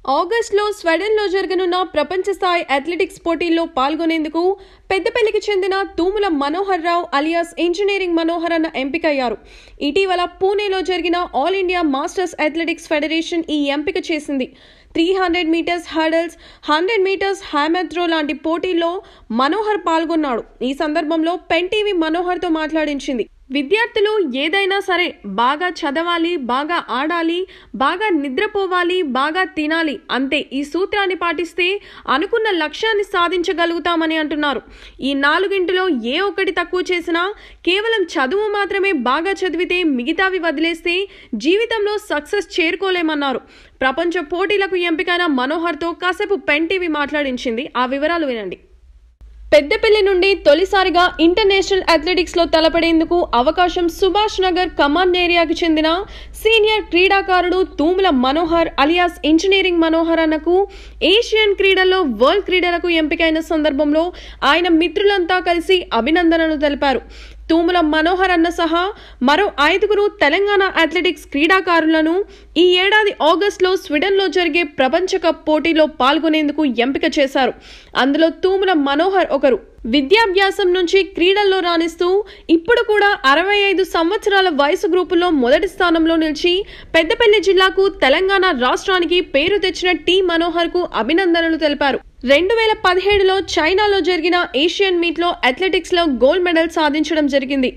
ఆగస్టులో స్వీడన్లో జరగనున్న ప్రపంచ స్థాయి అథ్లెటిక్స్ పోటీల్లో పాల్గొనేందుకు పెద్దపల్లికి చెందిన తూముల మనోహర్ రావు అలియాస్ ఇంజనీరింగ్ మనోహర్ అన్న ఎంపికయ్యారు. ఇటీవల పూణేలో జరిగిన all India masters athletics federation ఈ ఎంపిక చేసింది. 300 metres hurdles, 100 metres hammer throw లాంటి పోటీల్లో మనోహర్ పాల్గొన్నాడు. ఈ సందర్భంలో పెన్ టీవీ మనోహర్తో మాట్లాడించింది. విద్యార్థులు ఏదైనా సరే బాగా చదవాలి, బాగా ఆడాలి, బాగా నిద్రపోవాలి, బాగా తినాలి, అంతే. ఈ సూత్రాన్ని పాటిస్తే అనుకున్న లక్ష్యాన్ని సాధించగలుగుతామని అంటున్నారు. ఈ 4 ఏ ఒక్కటి తక్కువ చేసినా, కేవలం చదువు మాత్రమే బాగా చదివితే మిగతావి వదిలేస్తే జీవితంలో సక్సెస్ చేరుకోలేమన్నారు. ప్రపంచ పోటీలకు ఎంపికైన మనోహర్తో కాసేపు పెన్ టీవీ మాట్లాడించింది. ఆ వివరాలు వినండి. పెద్దపల్లి నుండి తొలిసారిగా ఇంటర్నేషనల్ అథ్లెటిక్స్ లో తలపడేందుకు అవకాశం సుభాష్ నగర్ కమాండ్ ఏరియాకి చెందిన సీనియర్ క్రీడాకారుడు తూముల మనోహర్ అలియాస్ ఇంజనీరింగ్ మనోహర్ అన్నకు ఏషియన్ క్రీడల్లో వరల్డ్ క్రీడలకు ఎంపికైన సందర్భంలో ఆయన మిత్రులంతా కలిసి అభినందనలు తెలిపారు. తూముల మనోహర్ అన్న సహా మరో 5 తెలంగాణ అథ్లెటిక్స్ క్రీడాకారులను ఈ ఏడాది ఆగస్టులో స్వీడన్లో జరిగే ప్రపంచ కప్ పోటీలో పాల్గొనేందుకు ఎంపిక చేశారు. అందులో తూముల మనోహర్ ఒకరు. విద్యాభ్యాసం నుంచి క్రీడల్లో రాణిస్తూ ఇప్పుడు కూడా 65 సంవత్సరాల వయసు గ్రూపులో మొదటి స్థానంలో నిలిచి పెద్దపల్లి జిల్లాకు, తెలంగాణ రాష్ట్రానికి పేరు తెచ్చిన టీ మనోహర్ కు అభినందనలు తెలిపారు. 2017లో చైనాలో జరిగిన ఏషియన్ మీట్లో అథ్లెటిక్స్ లో గోల్డ్ మెడల్ సాధించడం జరిగింది.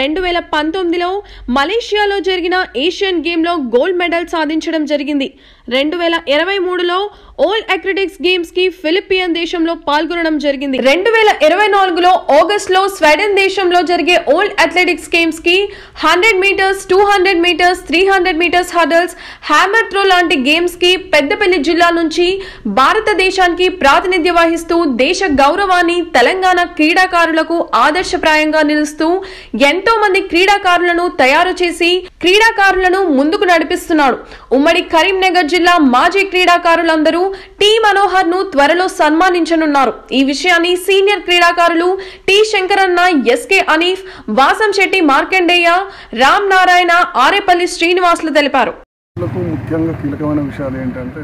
2019లో మలేషియాలో జరిగిన ఏషియన్ గేమ్ లో గోల్డ్ మెడల్ సాధించడం జరిగింది. 2023లో ఓల్ అథ్లెటిక్స్ గేమ్స్ కి ఫిలిపియన్ దేశంలో పాల్గొనడం జరిగింది. 2024లో ఆగస్టులో స్వీడన్ దేశంలో జరిగే ఓల్ అథ్లెటిక్స్ గేమ్స్ కి 100 metres, 200 metres, 300 metres hurdles, hammer throw లాంటి గేమ్స్ కి పెద్దపల్లి జిల్లా నుంచి భారతదేశానికి ప్రాతినిధ్యం వహిస్తూ దేశ గౌరవాన్ని, తెలంగాణ క్రీడాకారులకు ఆదర్శప్రాయంగా నిలుస్తూ ఎంతో మంది క్రీడాకారులను తయారు చేసి క్రీడాకారులను ముందుకు నడిపిస్తున్నాడు. ఉమ్మడి కరీంనగర్ జిల్లా మాజీ క్రీడాకారులందరూ టీ మనోహర్ ను త్వరలో సన్మానించనున్నారు. ఈ విషయాన్ని సీనియర్ క్రీడాకారులు టి శంకరన్న, ఎస్కే అనీఫ్, వాసం శెట్టి మార్కండేయ, రామ్ నారాయణ, ఆరేపల్లి శ్రీనివాసులు తెలిపారు. ముఖ్యంగా కీలకమైన విషయాలు ఏంటంటే,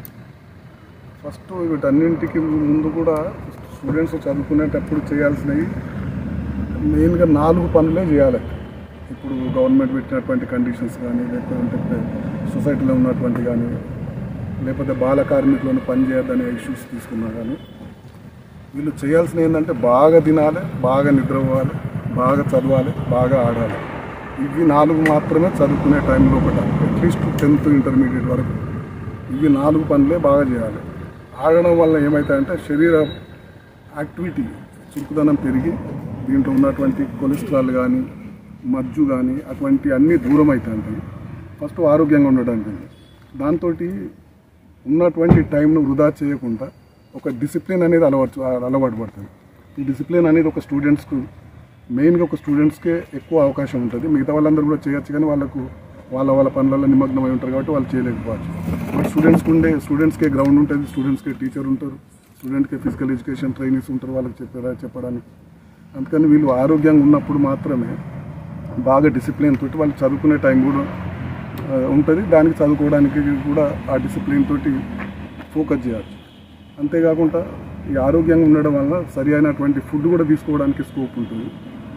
ఫస్ట్ వీటన్నింటికి ముందు కూడా స్టూడెంట్స్ చదువుకునేటప్పుడు చేయాల్సినవి మెయిన్గా 4 పనులే చేయాలి. ఇప్పుడు గవర్నమెంట్ పెట్టినటువంటి కండిషన్స్ కానీ, లేకపోతే సొసైటీలో ఉన్నటువంటి కానీ, లేకపోతే బాల కార్మికులను పనిచేయద్దనే ఇష్యూస్ తీసుకున్నా కానీ, వీళ్ళు చేయాల్సిన ఏంటంటే బాగా తినాలి, బాగా నిద్రపోవాలి, బాగా చదవాలి, బాగా ఆడాలి. ఇవి 4 మాత్రమే చదువుకునే టైంలో ఒకటి, అట్లీస్ట్ 10th ఇంటర్మీడియట్ వరకు ఇవి 4 పనులే బాగా చేయాలి. ఆడడం వల్ల ఏమవుతాయంటే శరీర యాక్టివిటీ, చురుకుదనం పెరిగి దీంట్లో ఉన్నటువంటి కొలెస్ట్రాల్ కానీ, మజ్జు కానీ అటువంటి అన్నీ దూరం అవుతాయి. ఫస్ట్ ఆరోగ్యంగా ఉండడానికి దాంతో ఉన్నటువంటి టైంను వృధా చేయకుండా ఒక డిసిప్లిన్ అనేది అలవాటు పడుతుంది. ఈ డిసిప్లిన్ అనేది ఒక స్టూడెంట్స్కు, మెయిన్గా ఒక స్టూడెంట్స్కే ఎక్కువ అవకాశం ఉంటుంది. మిగతా వాళ్ళందరూ కూడా చేయొచ్చు, కానీ వాళ్ళకు వాళ్ళ పనులలో నిమగ్నమై ఉంటారు కాబట్టి వాళ్ళు చేయలేకపోవచ్చు. బట్ స్టూడెంట్స్కే గ్రౌండ్ ఉంటుంది, స్టూడెంట్స్కే టీచర్ ఉంటారు, స్టూడెంట్స్కే ఫిజికల్ ఎడ్యుకేషన్ ట్రైనర్స్ ఉంటారు వాళ్ళకి చెప్పడానికి. అందుకని వీళ్ళు ఆరోగ్యంగా ఉన్నప్పుడు మాత్రమే బాగా డిసిప్లిన్ తోటి వాళ్ళు చదువుకునే టైం కూడా ఉంటుంది. దానికి చదువుకోవడానికి కూడా ఆ డిసిప్లిన్ తోటి ఫోకస్ చేయాలి. అంతేకాకుండా ఈ ఆరోగ్యంగా ఉండడం వల్ల సరి అయినటువంటి ఫుడ్ కూడా తీసుకోవడానికి స్కోప్ ఉంటుంది.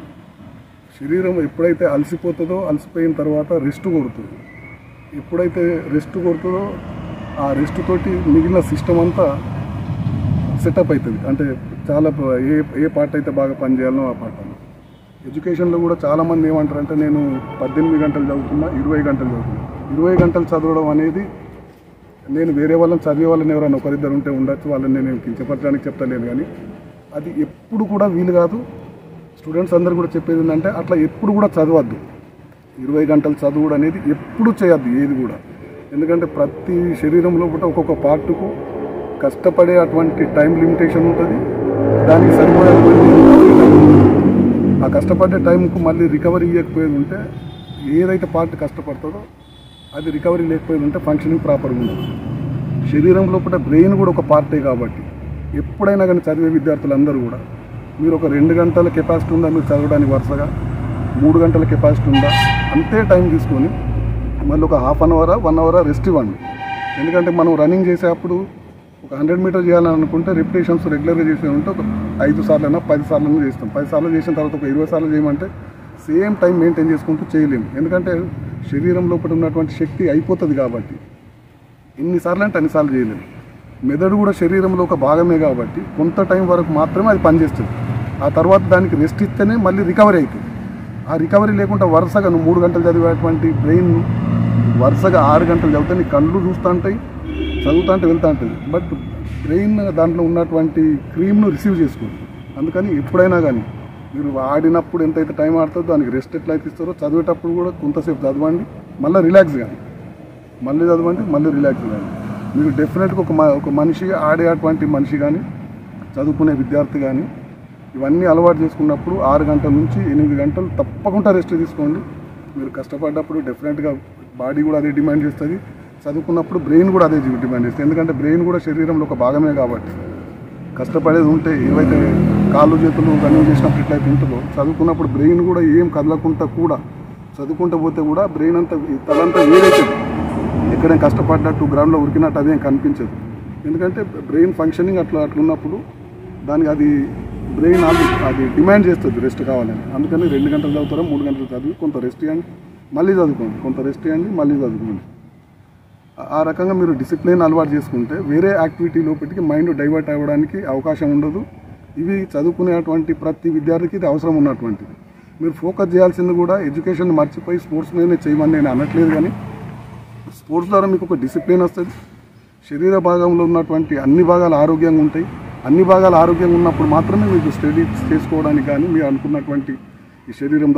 శరీరం ఎప్పుడైతే అలసిపోతుందో, అలసిపోయిన తర్వాత రెస్ట్ కొడుతుంది. ఎప్పుడైతే రెస్ట్ కొడుతుందో ఆ రెస్ట్ తోటి మిగిలిన సిస్టమ్ అంతా సెటప్ అవుతుంది. అంటే చాలా ఏ పార్ట్ అయితే బాగా పనిచేయాలనో ఆ పార్ట్. ఎడ్యుకేషన్లో కూడా చాలామంది ఏమంటారంటే, నేను 18 గంటలు చదువుతున్నా, 20 గంటలు చదువుతున్నా. 20 గంటలు చదవడం అనేది, నేను వేరే వాళ్ళని చదివే వాళ్ళని ఎవరైనా ఒకరిద్దరు ఉంటే ఉండొచ్చు, వాళ్ళని నేను కించపరచడానికి చెప్తలేను, కానీ అది ఎప్పుడు కూడా వీలు కాదు. స్టూడెంట్స్ అందరూ కూడా చెప్పేది ఏంటంటే, అట్లా ఎప్పుడు కూడా చదవద్దు. 20 గంటలు చదువుడు అనేది ఎప్పుడు చేయొద్దు ఏది కూడా. ఎందుకంటే ప్రతి శరీరంలో కూడా ఒక్కొక్క పార్టుకు కష్టపడే అటువంటి టైం లిమిటేషన్ ఉంటుంది. దానికి సరిపోయేటువంటి ఆ కష్టపడే టైంకు మళ్ళీ రికవరీ ఇవ్వకపోయేది ఉంటే, ఏదైతే పార్ట్ కష్టపడుతుందో అది రికవరీ లేకపోయేది ఉంటే ఫంక్షనింగ్ ప్రాపర్గా ఉండదు. శరీరం లోపల బ్రెయిన్ కూడా ఒక పార్టే కాబట్టి ఎప్పుడైనా కానీ చదివే విద్యార్థులందరూ కూడా, మీరు ఒక 2 గంటల కెపాసిటీ ఉందా మీరు చదవడానికి, వరుసగా 3 గంటల కెపాసిటీ ఉందా, అంతే టైం తీసుకొని మళ్ళీ ఒక half an hour 1 hour rest ఇవ్వండి. ఎందుకంటే మనం రన్నింగ్ చేసేటప్పుడు ఒక 100 మీటర్ చేయాలని అనుకుంటే రిపిటేషన్స్ రెగ్యులర్గా చేసే ఉంటే ఒక 5 సార్లైనా 10 సార్లు చేస్తాం. 10 సార్లు చేసిన తర్వాత ఒక 20 సార్లు చేయమంటే సేమ్ టైం మెయింటైన్ చేసుకుంటూ చేయలేము. ఎందుకంటే శరీరం లోపల ఉన్నటువంటి శక్తి అయిపోతుంది కాబట్టి ఎన్నిసార్లు అంటే అన్నిసార్లు చేయలేము. మెదడు కూడా శరీరంలో ఒక భాగమే కాబట్టి కొంత టైం వరకు మాత్రమే అది పనిచేస్తుంది. ఆ తర్వాత దానికి రెస్ట్ ఇస్తేనే మళ్ళీ రికవరీ అవుతుంది. ఆ రికవరీ లేకుండా వరుసగా నువ్వు 3 గంటలు చదివేటువంటి బ్రెయిన్ వరుసగా 6 గంటలు చదివితే నీ కళ్ళు చూస్తూ ఉంటాయి, చదువుతూ అంటే వెళ్తూ ఉంటుంది. బట్ బ్రెయిన్ దాంట్లో ఉన్నటువంటి క్రీమ్ను రిసీవ్ చేసుకుంటుంది. అందుకని ఎప్పుడైనా కానీ మీరు ఆడినప్పుడు ఎంతైతే టైం ఆడుతుందో దానికి రెస్ట్ ఎట్లయితే ఇస్తారో చదివేటప్పుడు కూడా కొంతసేపు చదవండి, మళ్ళీ రిలాక్స్ కానీ, మళ్ళీ చదవండి, మళ్ళీ రిలాక్స్ కానీ. మీరు డెఫినెట్గా ఒక మనిషి ఆడేటువంటి మనిషి కానీ చదువుకునే విద్యార్థి కానీ ఇవన్నీ అలవాటు చేసుకున్నప్పుడు 6 గంటల నుంచి 8 గంటలు తప్పకుండా రెస్ట్ తీసుకోండి. మీరు కష్టపడ్డప్పుడు డెఫినెట్గా బాడీ కూడా అదే డిమాండ్ చేస్తుంది, చదువుకున్నప్పుడు బ్రెయిన్ కూడా అదే డిమాండ్ చేస్తుంది. ఎందుకంటే బ్రెయిన్ కూడా శరీరంలో ఒక భాగమే కాబట్టి కష్టపడేది ఉంటే ఏవైతే కాళ్ళు చేతులు రన్నింగ్ చేసినప్పుడు ఎట్లయితే ఉంటుందో చదువుకున్నప్పుడు బ్రెయిన్ కూడా ఏం కదలకుండా కూడా చదువుకుంటూ పోతే కూడా బ్రెయిన్ అంతా తలంతా వేరైతుంది. ఎక్కడైనా కష్టపడ్డట్టు గ్రౌండ్లో ఉరికినట్టు అదేం కనిపించదు. ఎందుకంటే బ్రెయిన్ ఫంక్షనింగ్ అట్లున్నప్పుడు దానికి అది బ్రెయిన్ అది డిమాండ్ చేస్తుంది రెస్ట్ కావాలని. అందుకని 2 గంటలు చదువుతారా 3 గంటలు చదివి కొంత రెస్ట్ ఇవ్వండి, మళ్ళీ చదువుకోండి, కొంత రెస్ట్ ఇవ్వండి, మళ్ళీ చదువుకోండి. ఆ రకంగా మీరు డిసిప్లిన్ అలవాటు చేసుకుంటే వేరే యాక్టివిటీ లోపలికి మైండ్ డైవర్ట్ అవ్వడానికి అవకాశం ఉండదు. ఇవి చదువుకునేటువంటి ప్రతి విద్యార్థికి ఇది అవసరం ఉన్నటువంటిది. మీరు ఫోకస్ చేయాల్సింది కూడా ఎడ్యుకేషన్ మర్చిపోయి స్పోర్ట్స్ మీదనే చేయమని నేను అనట్లేదు, కానీ స్పోర్ట్స్ ద్వారా మీకు ఒక డిసిప్లిన్ వస్తుంది. శరీర భాగంలో ఉన్నటువంటి అన్ని భాగాలు ఆరోగ్యంగా ఉంటాయి. అన్ని భాగాలు ఆరోగ్యంగా ఉన్నప్పుడు మాత్రమే మీకు స్టడీస్ చేసుకోవడానికి కానీ మీరు అనుకున్నటువంటి ఈ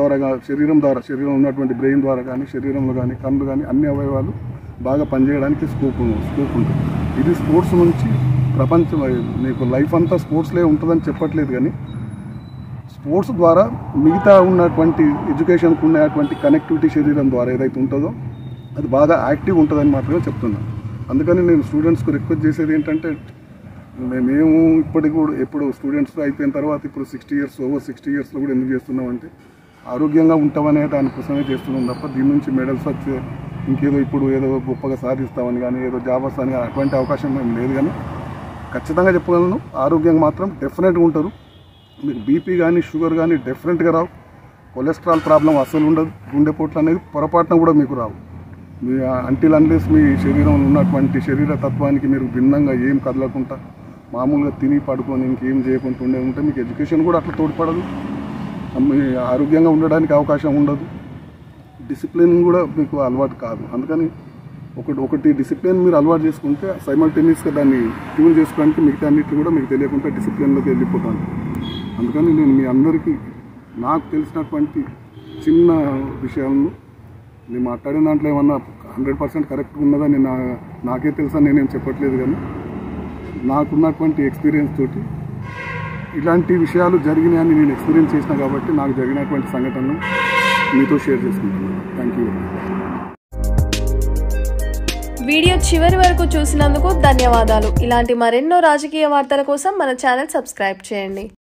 శరీరం ఉన్నటువంటి బ్రెయిన్ ద్వారా కానీ శరీరంలో కానీ కళ్ళు కానీ అన్ని అవయవాలు బాగా పనిచేయడానికి స్కోప్ ఉంటుంది. ఇది స్పోర్ట్స్ నుంచి ప్రపంచం మీకు లైఫ్ అంతా స్పోర్ట్స్లే ఉంటుందని చెప్పట్లేదు, కానీ స్పోర్ట్స్ ద్వారా మిగతా ఉన్నటువంటి ఎడ్యుకేషన్కి ఉన్నటువంటి కనెక్టివిటీ శరీరం ద్వారా ఏదైతే ఉంటుందో అది బాగా యాక్టివ్ ఉంటుందని మాత్రమే చెప్తున్నాను. అందుకని నేను స్టూడెంట్స్కి రిక్వెస్ట్ చేసేది ఏంటంటే మేము ఇప్పటికి కూడా ఎప్పుడు స్టూడెంట్స్ అయిపోయిన తర్వాత ఇప్పుడు 60 ఇయర్స్ ఓవర్ 60 ఇయర్స్లో కూడా ఎందుకు చేస్తున్నామంటే ఆరోగ్యంగా ఉంటామనే దానికోసమే చేస్తున్నాం తప్ప దీని నుంచి మెడల్స్ వచ్చే ఇంకేదో ఇప్పుడు ఏదో గొప్పగా సాధిస్తామని కానీ ఏదో జాబ్ వస్తామని కానీ అటువంటి అవకాశం ఏం లేదు. కానీ ఖచ్చితంగా చెప్పగలను ఆరోగ్యంగా మాత్రం డెఫినెట్గా ఉంటారు. మీకు బీపీ కానీ షుగర్ కానీ డెఫినెట్గా రావు. కొలెస్ట్రాల్ ప్రాబ్లం అస్సలు ఉండదు. గుండెపోట్లు అనేది పొరపాటున కూడా మీకు రావు. మీ అంటిల్ అన్లెస్ మీ శరీరంలో ఉన్నటువంటి శరీర తత్వానికి మీరు భిన్నంగా ఏం కదలకుండా మామూలుగా తిని పడుకొని ఇంకేం చేయకుండా ఉంటే మీకు ఎడ్యుకేషన్ కూడా అట్లా తోడ్పడదు. మీ ఆరోగ్యంగా ఉండడానికి అవకాశం ఉండదు. డిసిప్లిన్ కూడా మీకు అలవాటు కాదు. అందుకని ఒకటి డిసిప్లిన్ మీరు అలవాటు చేసుకుంటే సైమల్టేనియస్గా దాన్ని ట్యూన్ చేసుకోవడానికి మిగతా అన్నింటినీ కూడా మీకు తెలియకుండా డిసిప్లిన్లోకి వెళ్ళిపోతాను. అందుకని నేను మీ అందరికీ నాకు తెలిసినటువంటి చిన్న విషయాలను నేను మాట్లాడిన దాంట్లో ఏమన్నా 100% కరెక్ట్గా ఉన్నదని నాకే తెలుసా నేనేం చెప్పట్లేదు, కానీ నాకున్నటువంటి ఎక్స్పీరియన్స్ తోటి ఇలాంటి విషయాలు జరిగినాయని నేను ఎక్స్పీరియన్స్ చేసిన కాబట్టి నాకు జరిగినటువంటి సంఘటనను మీతో షేర్ చేసుకుంటున్నాను. Thank you. వీడియో చివరి వరకు చూసినందుకు ధన్యవాదాలు. ఇలాంటి మరెన్నో రాజకీయ వార్తల కోసం మన ఛానల్ సబ్స్క్రైబ్ చేయండి.